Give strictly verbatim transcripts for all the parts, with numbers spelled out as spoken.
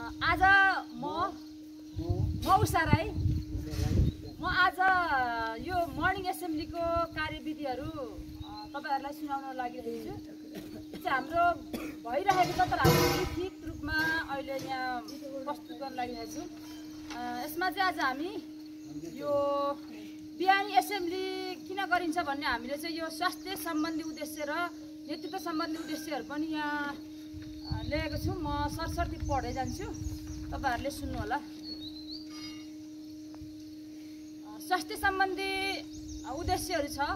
आज म म उषा राई म आज यो मर्निङ एसेम्ब्लीको कार्यविधिहरू तपाईहरुलाई सुनाउन लागिरहेको छु। चाहिँ हाम्रो भइरहेको छ तर हामी लिखित रूपमा अहिले यहाँ प्रस्तुत गर्न लागिरहेको छु। यसमा चाहिँ आज हामी यो बिहानी एसेम्ब्ली किन गरिन्छ भन्ने हामीले चाहिँ यो स्वास्थ्य सम्बन्धी उद्देश्य र नेतृत्व सम्बन्धी उद्देश्यहरू पनि यहाँ ल्याएको छु। म सरसर्ती पढ्दै जान्छु, तपाईहरुले सुन्नु होला। स्वास्थ्य सम्बन्धी उद्देश्यहरू छ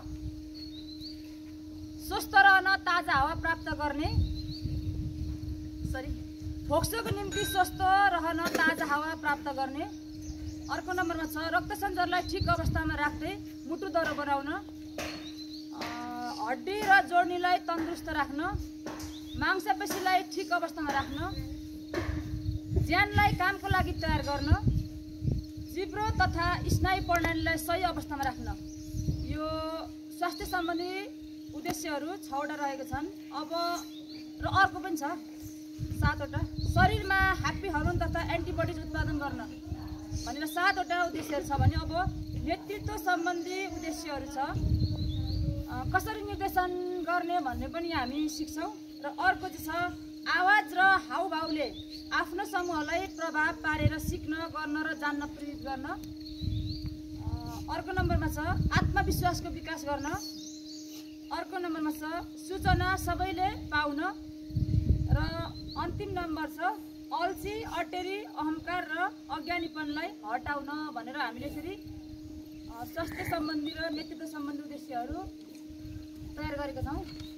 स्वस्थ रहन ताजा हावा प्राप्त गर्ने सरी फोक्सोको निम्ति स्वस्थ रहन ताजा हावा प्राप्त गर्ने। अर्को नम्बरमा छ रक्त सञ्चारलाई ठिक अवस्थामा राख्दै मुटु दह्रो बनाउन, हड्डी र जोड्नीलाई तन्दुरुस्त राख्न, मांसपेशीलाई ठिक अवस्थामा राख्न, ज्यानलाई कामको लागि तयार गर्न, जिब्रो तथा स्नायु प्रणालीलाई सही अवस्थामा राख्न। यो स्वास्थ्य सम्बन्धी उद्देश्यहरू छवटा रहेको छन्। अब र अर्को पनि छ सातवटा। शरीरमा ह्याप्पी हर्मोन तथा एन्टिबडिज उत्पादन गर्न भनेर सातवटा उद्देश्यहरू छ भने अब नेतृत्व सम्बन्धी उद्देश्यहरू छ। कसरी निर्देशन गर्ने भन्ने पनि हामी सिक्छौँ। र अर्को चाहिँ छ आवाज र हाउभावले आफ्नो समूहलाई प्रभाव पारेर सिक्न, गर्न र जान्न प्रेरित गर्न। अर्को नम्बरमा छ आत्मविश्वासको विकास गर्न। अर्को नम्बरमा छ सूचना सबैले पाउन। र अन्तिम नम्बर छ अल्छी, अटेरी, अहंकार र अज्ञानीपनलाई हटाउन भनेर हामीले यसरी स्वास्थ्य सम्बन्धी र नेतृत्व सम्बन्धी उद्देश्यहरू तयार गरेका छौँ।